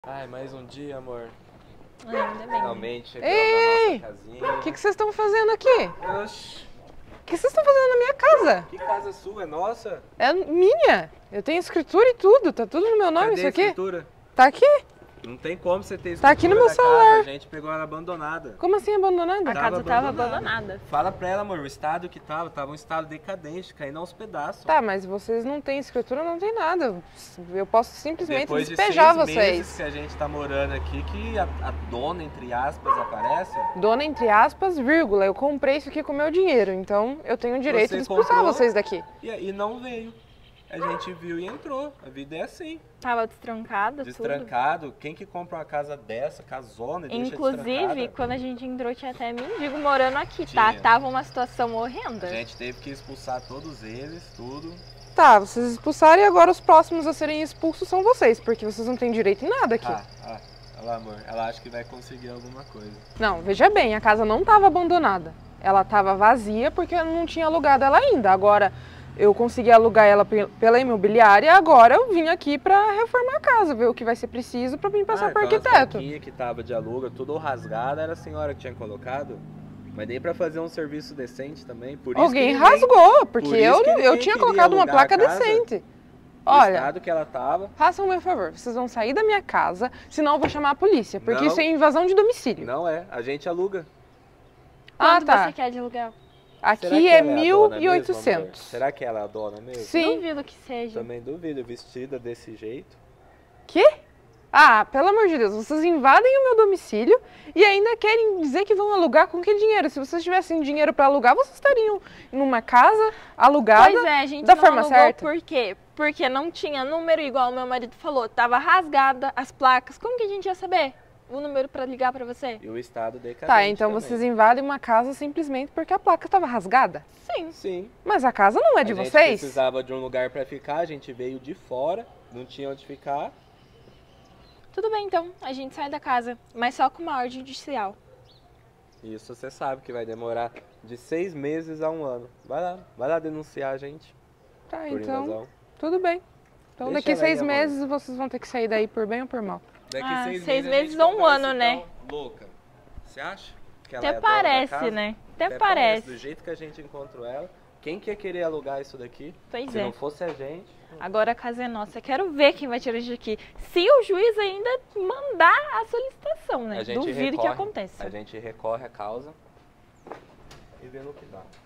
Ai, mais um dia, amor. Ainda bem. Finalmente chegamos na nossa casinha. O que vocês estão fazendo aqui? Oxi, O que vocês estão fazendo na minha casa? que casa sua? É nossa? É minha. Eu tenho escritura e tudo. Tá tudo no meu nome, Cadê isso a aqui? escritura? Tá aqui? Não tem como você ter escritura Tá aqui no meu da casa, celular. a gente pegou ela abandonada. Como assim abandonada? A Tava casa tava abandonada. abandonada. Fala pra ela, amor, o estado que tava um estado decadente, caindo aos pedaços. Tá, mas vocês não têm escritura, não tem nada. Eu posso simplesmente Depois de despejar 6 meses vocês. que a gente tá morando aqui, que a dona, entre aspas, aparece. Dona, entre aspas, vírgula. Eu comprei isso aqui com meu dinheiro, então eu tenho o direito Você de expulsar comprou? vocês daqui. E não veio. A gente viu e entrou. A vida é assim. Tava destrancada, Destrancado. Quem que compra uma casa dessa, casona, e tudo. deixa Inclusive, destrancada? quando a gente entrou, tinha até mendigo morando aqui, tá? Tinha. Tava uma situação horrenda. A gente teve que expulsar todos eles, tudo. Tá, vocês expulsaram e agora os próximos a serem expulsos são vocês, porque vocês não têm direito em nada aqui. Olha lá, amor. Ela acha que vai conseguir alguma coisa. Não, veja bem, a casa não estava abandonada. Ela estava vazia porque eu não tinha alugado ela ainda. Agora eu consegui alugar ela pela imobiliária e agora eu vim aqui para reformar a casa, ver o que vai ser preciso para mim passar por então arquiteto. A que tava de aluga, tudo rasgada, era a senhora que tinha colocado. Mas nem pra fazer um serviço decente também. Por isso Alguém que ninguém- rasgou, porque por isso que eu ninguém tinha queria colocado uma alugar placa a casa. decente. O Olha, estado que ela tava. façam o meu favor, vocês vão sair da minha casa, senão eu vou chamar a polícia, porque Não. isso é invasão de domicílio. Não é, a gente aluga. Quanto tá. você quer de aluguel? Será Aqui que é ela a dona mesmo, amor? 1.800. Será que ela é a dona mesmo? Sim. Duvido que seja. Também duvido, vestida desse jeito. Quê? Ah, pelo amor de Deus, vocês invadem o meu domicílio e ainda querem dizer que vão alugar com que dinheiro? Se vocês tivessem dinheiro para alugar, vocês estariam numa casa alugada Pois é, a gente da não forma alugou certa. por quê? Porque não tinha número, igual o meu marido falou. Tava rasgada as placas. Como que a gente ia saber o número pra ligar pra você? E o estado decadente Tá, então também. vocês invadem uma casa simplesmente porque a placa estava rasgada? Sim. Sim. Mas a casa não é de A gente vocês? precisava de um lugar pra ficar, a gente veio de fora, não tinha onde ficar. Tudo bem, então. A gente sai da casa, mas só com uma ordem judicial. Isso você sabe que vai demorar de 6 meses a 1 ano. Vai lá denunciar a gente Tá, por então, invasão. tudo bem. Então Deixa daqui ela aí, 6 amor. meses vocês vão ter que sair daí por bem ou por mal. Daqui Ah, 6 6 meses a gente meses ou um conversa, ano, né? então. Louca. Você acha? Que ela Até é a dona da parece, casa? né? Até Do parece. jeito que a gente encontrou ela. Quem que ia querer alugar isso daqui? Pois Se é. não fosse a gente. Agora a casa é nossa. Quero ver quem vai tirar isso daqui. Se o juiz ainda mandar a solicitação, né? A gente Duvido que recorre, aconteça. A gente recorre a causa e vê no que dá.